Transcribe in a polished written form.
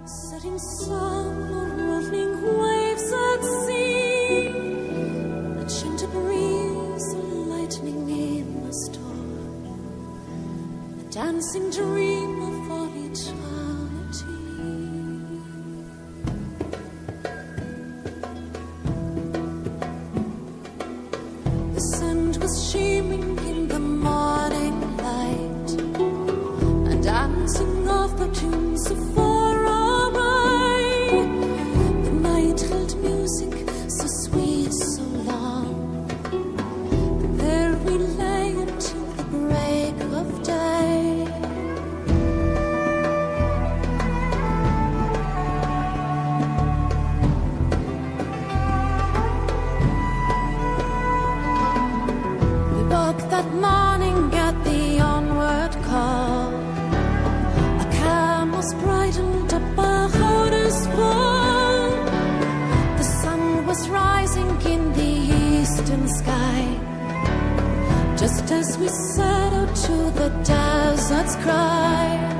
Setting sun or rolling waves at sea, a gentle breeze, a lightning in a storm, a dancing dream of all eternity. The sand was shimmering in the morning light, and dancing of the tunes of that morning at the onward call. A camel's bridled up behind us fall. The sun was rising in the eastern sky, just as we set out to the desert's cry.